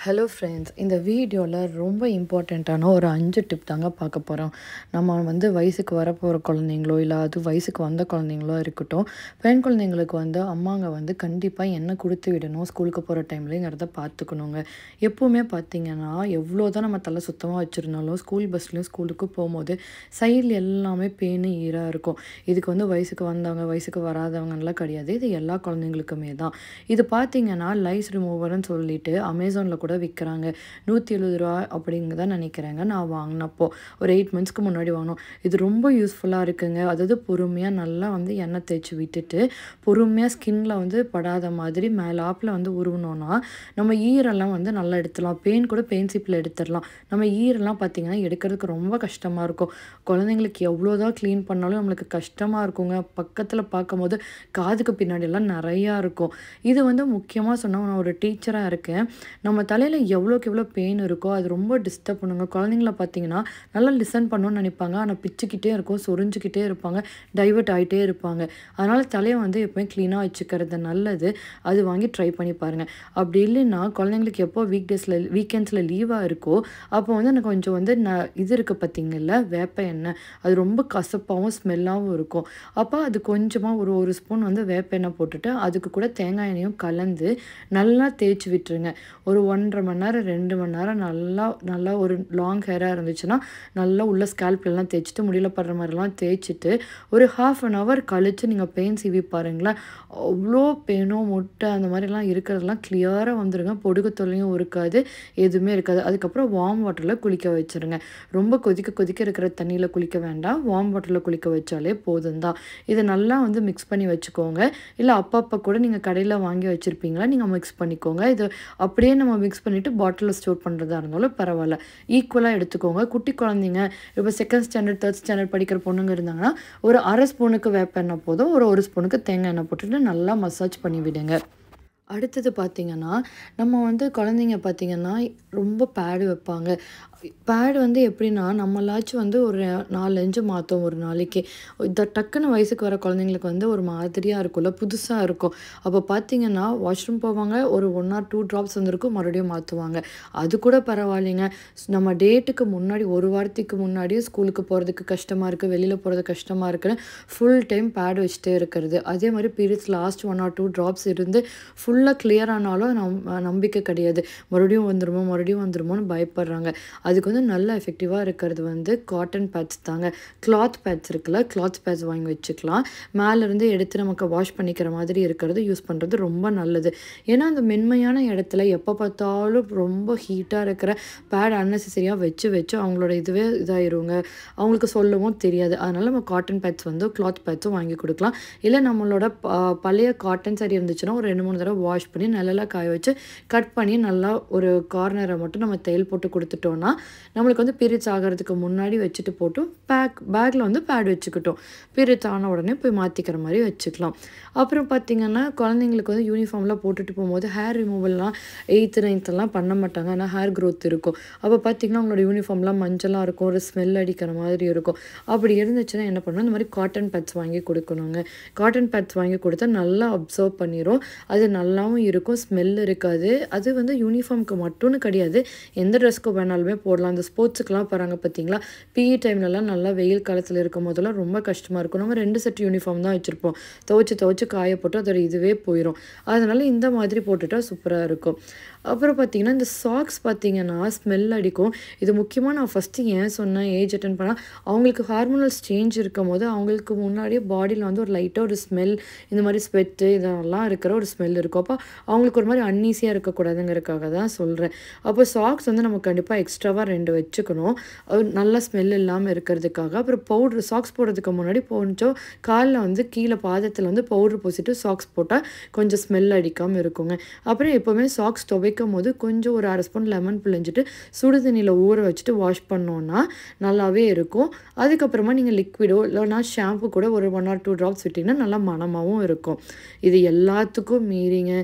Hello friends, இந்த வீடியோவில் ரொம்ப இம்பார்ட்டண்ட்டான ஒரு 5 டிப் தாங்க பார்க்க போகிறோம். நம்ம வயசுக்கு வரப்போகிற குழந்தைங்களோ இல்லை அது வயசுக்கு வந்த குழந்தைங்களோ இருக்கட்டும், பெண் குழந்தைங்களுக்கு அம்மாங்க கண்டிப்பாக எண்ணெய் கொடுத்து விடணும் ஸ்கூலுக்கு போகிற டைம்லேங்கிறத பார்த்துக்கணுங்க. எப்போவுமே பார்த்திங்கன்னா எவ்வளோ தான் நம்ம தலை சுத்தமாக வச்சுருந்தாலும் ஸ்கூல் பஸ்லேயும் ஸ்கூலுக்கு போகும்போது சைடில் எல்லாமே பேனு ஈராக இருக்கும். இதுக்கு வயசுக்கு வந்தவங்க வயசுக்கு வராதவங்கலாம் கிடையாது, இது எல்லா குழந்தைங்களுக்குமே தான். இது பார்த்திங்கன்னா லைஸ் ரிமூவர்னு சொல்லிட்டு அமேசானில் கூட விற்கிறாங்க. 170 ரூபா அப்படிங்க தான் நினைக்கிறேங்க. நான் வாங்கினப்போ ஒரு 8 மந்த்ஸ்க்கு முன்னாடி வாங்கினோம். இது ரொம்ப யூஸ்ஃபுல்லாக இருக்குங்க. அதாவது பொறுமையாக நல்லா எண்ணெய் தேய்ச்சி விட்டுட்டு பொறுமையாக ஸ்கின்ல படாத மாதிரி மேலாப்பில் உருவினோன்னா நம்ம ஈரெல்லாம் நல்லா எடுத்துடலாம். பெயின் கூட பெயின் சீப்பில் எடுத்துடலாம். நம்ம ஈரெல்லாம் பார்த்திங்கன்னா எடுக்கிறதுக்கு ரொம்ப கஷ்டமாக இருக்கும். குழந்தைங்களுக்கு எவ்வளோதான் க்ளீன் பண்ணாலும் நம்மளுக்கு கஷ்டமாக இருக்குங்க. பக்கத்தில் பார்க்கும்போது காதுக்கு பின்னாடியெல்லாம் நிறையா இருக்கும். இது முக்கியமாக சொன்னால் நான் ஒரு டீச்சராக இருக்கேன். நம்ம தலையில் எவ்வளோக்கு எவ்வளோ பெயின் இருக்கோ அது ரொம்ப டிஸ்டர்ப் பண்ணுங்க. குழந்தைங்கள பார்த்தீங்கன்னா நல்லா லிசன் பண்ணணும்னு நினைப்பாங்க, ஆனால் பிச்சுக்கிட்டே இருக்கும், சொரிஞ்சிக்கிட்டே இருப்பாங்க, டைவர்ட் ஆகிட்டே இருப்பாங்க. அதனால் தலையை எப்போயுமே க்ளீனாக வச்சுக்கிறது நல்லது. அது வாங்கி ட்ரை பண்ணி பாருங்கள். அப்படி இல்லைன்னா குழந்தைங்களுக்கு எப்போ வீக்கெண்ட்ஸில் லீவாக இருக்கோ அப்போ எனக்கு கொஞ்சம் இது இருக்குது பார்த்தீங்கல்ல, வேப்ப எண்ணெய். அது ரொம்ப கசப்பாகவும் ஸ்மெல்லாகவும் இருக்கும். அப்போ அது கொஞ்சமாக ஒரு ஸ்பூன் வேப்ப எண்ணெய் போட்டுட்டு அதுக்கு கூட தேங்காய் எண்ணெயும் கலந்து நல்லா தேய்ச்சி விட்டுருங்க. ஒரு 1.5 மணி நேரம் 2 மணி நேரம் நல்லா ஒரு லாங் ஹேராக இருந்துச்சுன்னா நல்லா உள்ள ஸ்கேல்ப்லாம் தேய்ச்சிட்டு முடியல படுற மாதிரிலாம் தேய்ச்சிட்டு ஒரு 1/2 hour கழித்து நீங்கள் பெயின் சீவி பாருங்களேன். அவ்வளோ பெயினோ முட்டை அந்த மாதிரிலாம் இருக்கிறதெல்லாம் கிளியராக வந்துடுங்க. பொடுகு தொல்லையும் இருக்காது, எதுவுமே இருக்காது. அதுக்கப்புறம் வார்ம் வாட்டரில் குளிக்க வச்சுருங்க. ரொம்ப கொதிக்க இருக்கிற தண்ணியில் குளிக்க வேண்டாம், வார்ம் வாட்டரில் குளிக்க வச்சாலே போதும் தான். இதை நல்லா மிக்ஸ் பண்ணி வச்சுக்கோங்க. இல்லை அப்பப்போ கூட நீங்கள் கடையில் வாங்கி வச்சுருப்பீங்களா, நீங்கள் மிக்ஸ் பண்ணிக்கோங்க. இது அப்படியே நம்ம மிக்ஸ் பண்ணிவிட்டு பாட்டிலில் ஸ்டோர் பண்ணுறதா இருந்தாலும் பரவாயில்ல. ஈக்குவலாக எடுத்துக்கோங்க. குட்டி குழந்தைங்க இப்போ 2nd ஸ்டாண்டர்ட் 3rd ஸ்டாண்டர்ட் படிக்கிற பொண்ணுங்க இருந்தாங்கன்னா ஒரு 1/2 ஸ்பூனுக்கு வேப்ப எண்ணெய் போதும். ஒரு ஸ்பூனுக்கு தேங்காய் எண்ணெய் போட்டுட்டு நல்லா மசாஜ் பண்ணி விடுங்க. அடுத்தது பார்த்திங்கன்னா நம்ம குழந்தைங்க பார்த்திங்கன்னா ரொம்ப பேடு வைப்பாங்க. பேடு எப்படின்னா நம்மளாச்சும் ஒரு 4-5 மாற்றோம் ஒரு நாளைக்கு. டக்குன்னு வயசுக்கு வர குழந்தைங்களுக்கு ஒரு மாதிரியாக இருக்கும்ல, புதுசாக இருக்கும். அப்போ பார்த்திங்கன்னா வாஷ்ரூம் போவாங்க, ஒரு 1 or 2 ட்ராப்ஸ் இருக்கும், மறுபடியும் மாற்றுவாங்க. அது கூட பரவாயில்லைங்க. நம்ம டேட்டுக்கு முன்னாடி ஒரு வாரத்துக்கு முன்னாடியே ஸ்கூலுக்கு போகிறதுக்கு கஷ்டமாக இருக்குது, வெளியில் போகிறது கஷ்டமாக இருக்குன்னு ஃபுல் டைம் பேடு வச்சுட்டே இருக்கிறது. அதே மாதிரி பீரியட்ஸ் லாஸ்ட் 1 or 2 ட்ராப்ஸ் இருந்து ஃபுல்லாக கிளியர் ஆனாலும் நம்பிக்கை கிடையாது. மறுபடியும் வந்துருமோன்னு பயப்படுறாங்க. அதுக்கு நல்ல எஃபெக்டிவாக இருக்கிறது காட்டன் பேட்ஸ் தாங்க. கிளாத் பேட்ஸ் இருக்குல்ல, கிளாத் பேட்ஸ் வாங்கி வச்சுக்கலாம். மேலேருந்து எடுத்து நமக்கு வாஷ் பண்ணிக்கிற மாதிரி இருக்கிறது யூஸ் பண்ணுறது ரொம்ப நல்லது. ஏன்னா அந்த மென்மையான இடத்துல எப்போ பார்த்தாலும் ரொம்ப ஹீட்டாக இருக்கிற பேட் அன்னெசரியாக வச்சு அவங்களோட இதுவே இதாகிருங்க. அவங்களுக்கு சொல்லவும் தெரியாது. அதனால் நம்ம காட்டன் பேட்ஸ் கிளாத் பேட்ஸும் வாங்கி கொடுக்கலாம். இல்லை நம்மளோட பழைய காட்டன் சாரி இருந்துச்சுன்னா ஒரு 2-3 தடவை வாஷ் பண்ணி நல்லா காய வச்சு கட் பண்ணி நல்லா ஒரு கார்னரை மட்டும் நம்ம தையல் போட்டு கொடுத்துட்டோன்னா நம்மளுக்கு பீரியட்ஸ் ஆகிறதுக்கு முன்னாடி வச்சுட்டு போட்டு பேக்கில் பேட் வச்சுக்கிட்டோம். பீரியட்ஸ் ஆன உடனே போய் மாற்றிக்கிற மாதிரி வச்சுக்கலாம். அப்புறம் பார்த்திங்கன்னா குழந்தைங்களுக்கு யூனிஃபார்ம்லாம் போட்டுட்டு போகும்போது ஹேர் ரிமூவல்லாம் 8th 9th பண்ண மாட்டாங்க. ஆனால் ஹேர் க்ரோத் இருக்கும். அப்போ பார்த்திங்கன்னா அவங்களோட யூனிஃபார்ம்லாம் மஞ்சளாக இருக்கும், ஒரு ஸ்மெல் அடிக்கிற மாதிரி இருக்கும். அப்படி இருந்துச்சுன்னா என்ன பண்ணணும், இந்த மாதிரி காட்டன் பேட்ஸ் வாங்கி கொடுக்கணுங்க. காட்டன் பேட்ஸ் வாங்கி கொடுத்தா நல்லா அப்சர்வ் பண்ணிடும். அது நல்லாவும் இருக்கும், ஸ்மெல் இருக்காது. அது யூனிஃபார்முக்கு மட்டும்னு கிடையாது, எந்த ட்ரெஸ்க்கு வேணாலுமே போடலாம். அந்த ஸ்போர்ட்ஸுக்கெலாம் போகிறாங்க பார்த்தீங்களா, பிஇ டைம்லலாம் நல்லா வெயில் காலத்தில் இருக்கும் போதெல்லாம் ரொம்ப கஷ்டமாக இருக்கும். நம்ம 2 செட் யூனிஃபார்ம் தான் வச்சுருப்போம். துவைச்சி காய போட்டு அதோட இதுவே போயிடும். அதனால் இந்த மாதிரி போட்டுட்டா சூப்பராக இருக்கும். அப்புறம் பார்த்திங்கன்னா இந்த சாக்ஸ் பார்த்திங்கன்னா ஸ்மெல் அடிக்கும். இது முக்கியமாக நான் ஃபஸ்ட்டு ஏன் சொன்னேன், ஏஜ் அட்டன் பண்ணால் அவங்களுக்கு ஹார்மோனல்ஸ் சேஞ்ச் இருக்கும் போது அவங்களுக்கு முன்னாடியே பாடியில் ஒரு லைட்டாக ஒரு ஸ்மெல், இந்த மாதிரி ஸ்வெட்டு இதெல்லாம் இருக்கிற ஒரு ஸ்மெல் இருக்கும். அப்போ அவங்களுக்கு ஒரு மாதிரி அன்னீஸியாக இருக்கக்கூடாதுங்கிறதுக்காக தான் சொல்கிறேன். அப்போ சாக்ஸ் நம்ம கண்டிப்பாக எக்ஸ்ட்ராவாக 2 வச்சுக்கணும், நல்லா ஸ்மெல் இல்லாமல் இருக்கிறதுக்காக. அப்புறம் பவுட்ரு சாக்ஸ் போடுறதுக்கு முன்னாடி கொஞ்சம் காலில் கீழே பாதத்தில் பவுட்ரு பூசிட்டு சாக்ஸ் போட்டால் கொஞ்சம் ஸ்மெல் அடிக்காமல் இருக்குங்க. அப்புறம் எப்போவுமே சாக்ஸ் துவைக்கும் போது கொஞ்சம் ஒரு 1/2 ஸ்பூன் லெமன் பிழிஞ்சிட்டு சுடு தண்ணியில் ஊற வச்சுட்டு வாஷ் பண்ணோன்னா நல்லாவே இருக்கும். அதுக்கப்புறமா நீங்கள் லிக்விடோ இல்லைனா ஷாம்பு கூட ஒரு 1 or 2 ட்ராப்ஸ் விட்டிங்கன்னா நல்லா மணமாகவும் இருக்கும். இது எல்லாத்துக்கும் மீறிங்க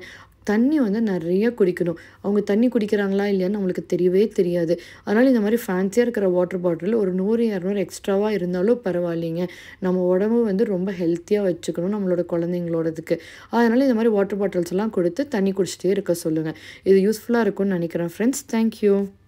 தண்ணி வந்து நிறைய குடிக்கணும். அவங்க தண்ணி குடிக்கிறாங்களா இல்லையான்னு நம்மளுக்கு தெரியவே தெரியாது. அதனால் இந்த மாதிரி ஃபேன்சியாக இருக்கிற வாட்டர் பாட்டில் ஒரு 100, 200 எக்ஸ்ட்ராவாக இருந்தாலும் பரவாயில்லைங்க. நம்ம உடம்பு வந்து ரொம்ப ஹெல்த்தியாக வச்சுக்கணும் நம்மளோட குழந்தைங்களோடதுக்கு. அதனால் இந்த மாதிரி வாட்டர் பாட்டில்ஸ் எல்லாம் கொடுத்து தண்ணி குடிச்சிட்டே இருக்க சொல்லுங்கள். இது யூஸ்ஃபுல்லாக இருக்கும்னு நினைக்கிறேன் ஃப்ரெண்ட்ஸ். தேங்க்யூ.